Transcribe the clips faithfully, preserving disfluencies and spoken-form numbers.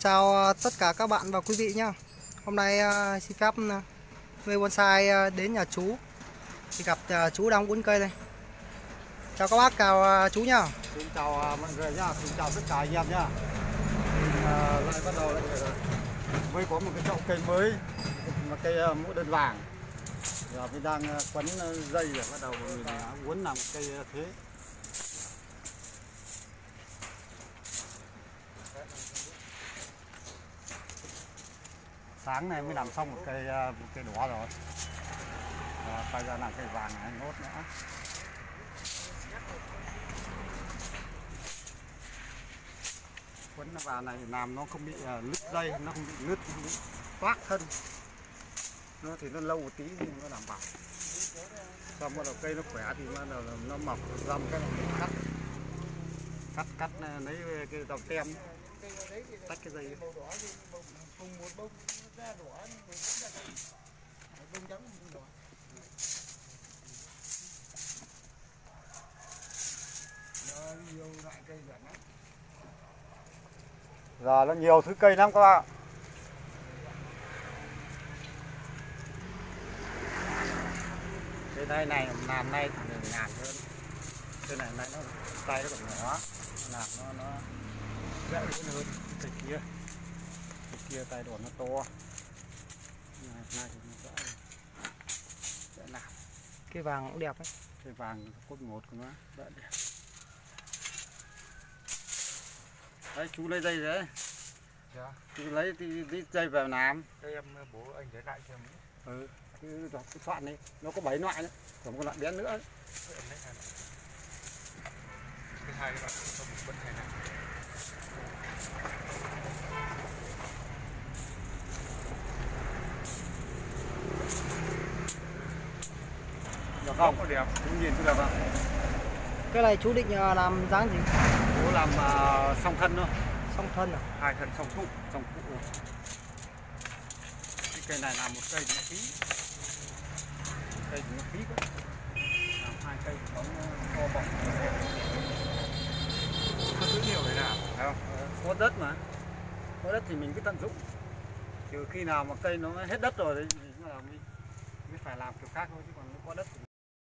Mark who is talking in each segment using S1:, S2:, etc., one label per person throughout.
S1: Chào tất cả các bạn và quý vị nhé. Hôm nay uh, xin phép uh, nuôi bonsai uh, đến nhà chú thì gặp uh, chú đang uốn cây đây. Chào các bác, chào uh, chú nhá.
S2: Xin chào uh, mọi người nhá, xin chào tất cả anh em nhá. Mình uh, lại bắt đầu lại mới có một cái chậu cây mới, một cây uh, mũ đơn vàng. Giờ mình đang uh, quấn uh, dây để bắt đầu mình uh, uốn làm cây uh, thế. Sáng nay mới làm xong một cây một cây đỏ rồi, và quay ra làm cây vàng này nốt nữa. Quấn vào này làm nó không bị uh, nứt dây, nó không bị nứt, không bị toác thân. Nó thì nó lâu một tí nhưng nó đảm bảo. Xong bắt đầu cây nó khỏe thì bắt đầu nó mọc răm cái này mình cắt cắt cắt lấy cái dòng tem, tách cái dây. Giờ nó nhiều thứ cây lắm các bạn. Cây này này làm này thì ngàn hơn. Cây này này nó tay nó còn nhỏ, làm nó nó dễ hơn cây kia. Cây kia tay đồn nó to. Này này thì nó dễ dễ làm.
S1: Cây vàng cũng đẹp đấy.
S2: Cây vàng cốt một của nó đỡ đẹp. Đấy, chú lấy dây đấy. Dạ. Chú lấy tí, tí dây vào làm.
S3: Đây em bố anh để lại cho em.
S2: Ừ, cứ cái soạn đi, nó có bảy loại nữa, còn một loại bé nữa.
S3: Cái hai loại có một bất hai này.
S2: Được không? Có đẹp, chú nhìn chú đẹp không?
S1: Cái này chú định uh, làm dáng gì?
S2: Bố làm uh, song thân thôi.
S1: Song thân à?
S2: Hai thân song trụ, song trụ. Cái cây này làm một cây thì nó phí. Cây thì nó phí quá. Làm hai cây thì nó to bọng.
S3: Có thứ nhiều để làm.
S2: Thấy không? Có đất mà. Có đất thì mình cứ tận dụng. Trừ khi nào mà cây nó hết đất rồi thì mình mới phải làm kiểu khác thôi, chứ còn có đất thì...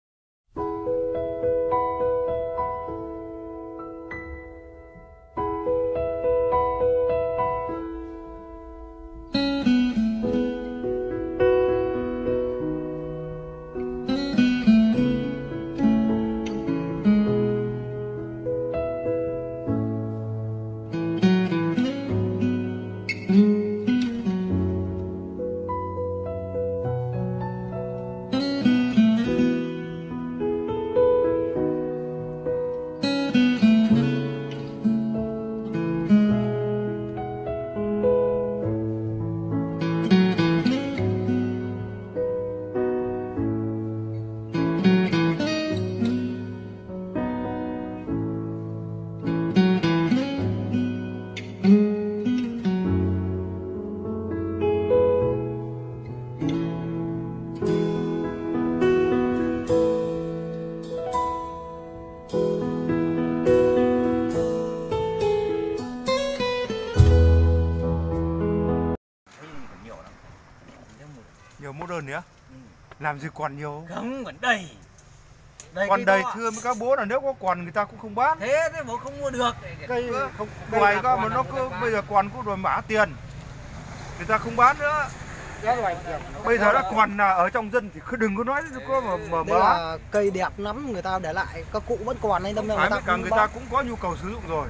S3: Nhiều mẫu đơn nữa. Ừ. Làm gì còn nhiều
S4: không? Còn đầy. Đầy
S3: còn đầy thưa với các bố là nếu có còn người ta cũng không bán.
S4: Thế thế bố không mua được.
S3: Cây không loài có mà nó cứ bây giờ còn có rồi mã tiền. Người ta không bán nữa. Bây giờ đã còn là ở trong dân thì cứ đừng có nói có mà mà
S1: Đây là cây đẹp lắm, người ta để lại các cụ vẫn còn nên đâm ra
S3: người
S1: ta
S3: cả người ta cũng có nhu cầu sử dụng rồi.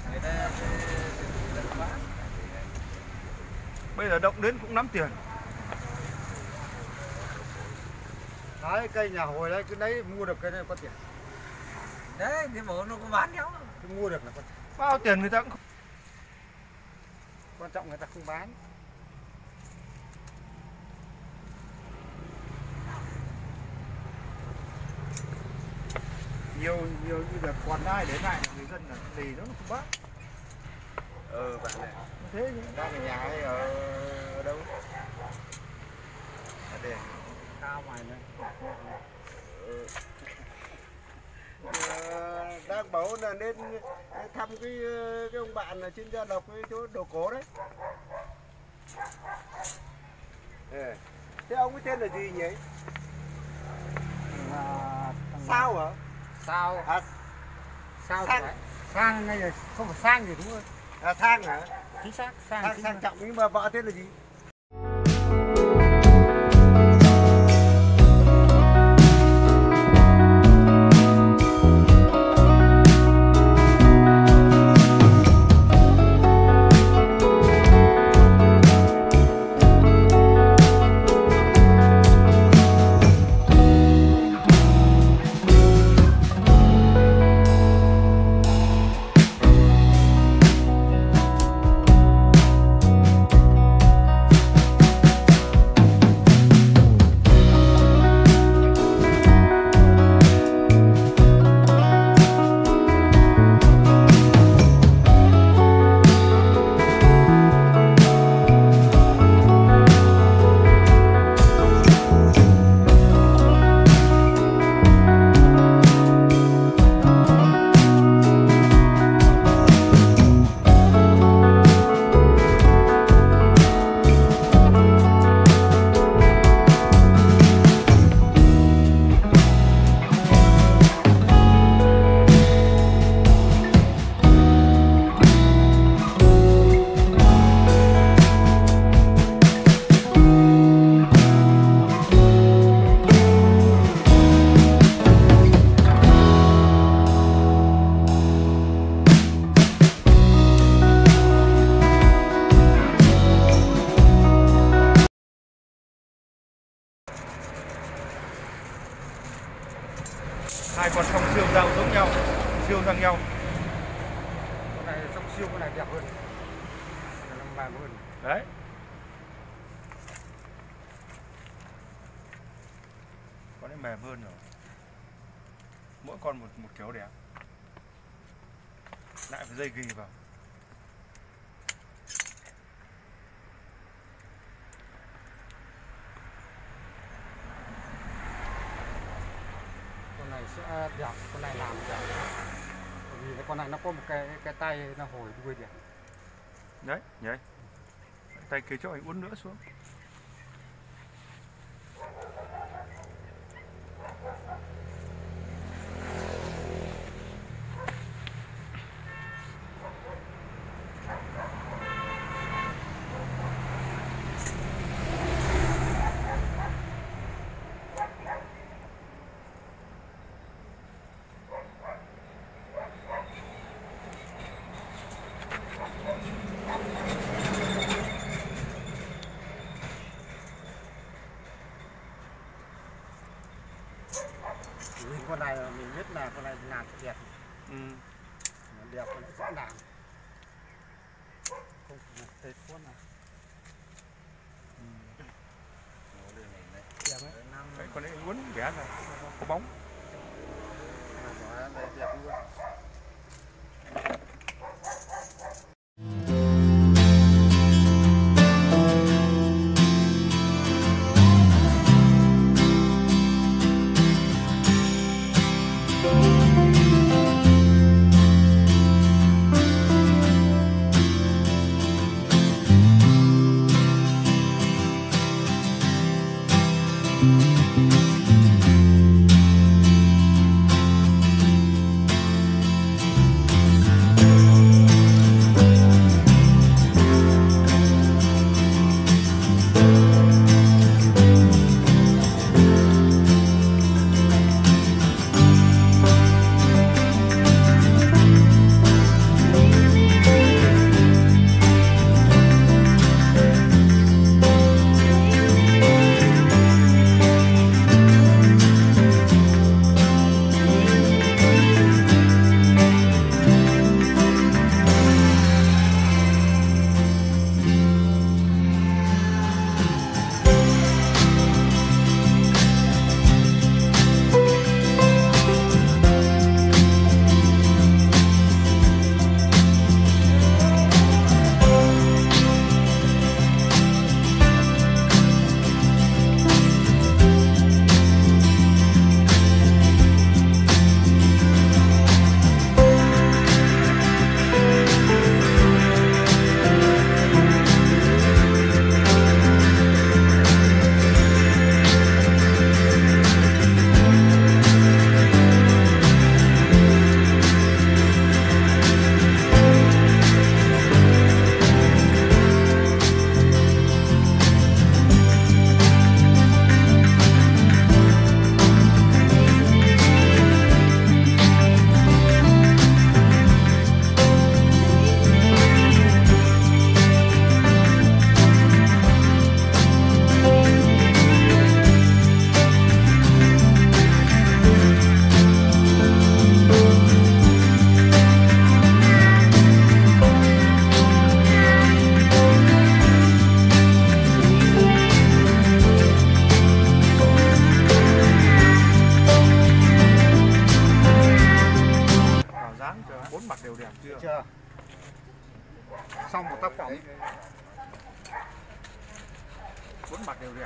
S3: Bây giờ động đến cũng lắm tiền.
S2: Đấy, cây nhà hồi đấy, cứ đấy mua được cái này có tiền.
S4: Đấy, thì bố nó có bán nhau.
S2: Cứ mua được là có tiền.
S3: Bao tiền người ta cũng không...
S2: Quan trọng người ta không bán.
S3: Nhiều nhiều như là còn ai để lại người dân là gì nó không bán.
S2: Ừ, bạn này.
S3: Thế chứ.
S2: Đang ở nhà hay ở, ở đâu? Ở đây. Cao ngoài này. Ừ. Ờ, đang bảo là nên thăm cái cái ông bạn ở trên Gia Lộc cái chỗ đồ cổ đấy. Ừ. Thế ông ấy tên là gì nhỉ?
S5: À,
S2: Sao hả?
S5: sao
S2: À,
S5: sao
S2: Sang.
S5: phải sang ngay là không phải sang gì đúng không?
S2: à Sang hả?
S5: Chính xác sang
S2: Sang
S5: chính
S2: sang
S5: xác.
S2: trọng nhưng mà vợ tên là gì?
S3: Hai con song siêu giao giống nhau, siêu sang nhau.
S5: Con này trong siêu con này đẹp hơn, nó mềm hơn.
S3: Đấy. Con ấy mềm hơn rồi. Mỗi con một một kiểu đẹp. Lại phải dây ghi vào.
S5: Con này sẽ đẹp, con này làm đẹp. Bởi vì cái con này nó có một cái cái tay nó hồi đuôi đẹp.
S3: Đấy, nhảy. Tay kia cho anh uốn nữa xuống.
S5: Nhìn con này là mình biết là con này làm đẹp.
S3: Ừ.
S5: Nó đẹp con này sẽ làm. Không phải tết con này. Đẹp đấy.
S3: Đấy, con ấy uốn vẽ ra, có bóng.
S5: Đó, đây đẹp luôn.
S2: xong một tác phẩm. Bốn mặt đều đẹp.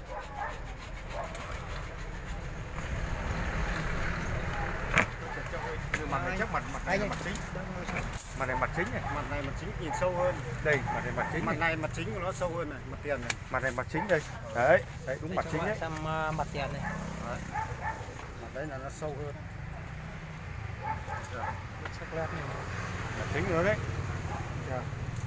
S3: Nhưng mặt này chắc mặt mặt này là mặt chính. Mặt này mặt chính này.
S2: Mặt này mặt chính nhìn sâu hơn.
S3: Đây, mặt này mặt chính.
S2: Mặt
S3: này.
S2: này mặt chính của nó sâu hơn này, mặt tiền này.
S3: Mặt này mặt chính đây. Đấy, đấy đúng mặt chính đấy.
S1: Xem uh, mặt tiền này.
S2: Đấy. Mặt đấy là nó sâu hơn.
S1: Sắc lát này.
S3: Mặt chính nữa đấy.
S2: Chưa?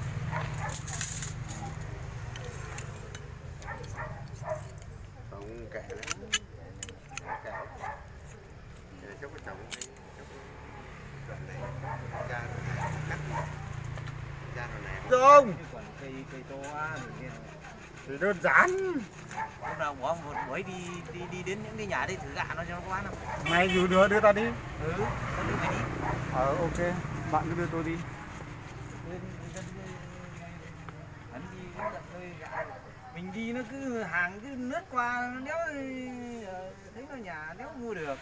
S2: Không kệ đấy. Kệ. Để cho cái chồng đoạn này ra cắt ra rồi nè.
S3: Không.
S4: Cây cây to á.
S2: Thì đơn giản.
S4: Hôm nào bỏ một buổi đi đi đi đến những cái nhà đi thử gà nó cho nó có bán không?
S2: Mày dù nữa đưa ta đi.
S4: Ừ, tao đưa mày đi.
S2: Ờ ok, bạn cứ đưa tôi đi.
S4: Hắn đi đến tận nơi gà. Mình đi nó cứ hàng cứ lướt qua nếu thấy nó nhà nếu mua được.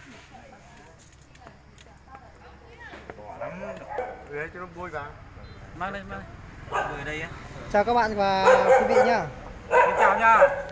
S4: Bỏ lắm.
S2: Đấy cho nó vui vào.
S4: Mang đây, mang đây. Người đây á.
S1: Chào các bạn và quý vị nhá.
S4: Xin chào nha.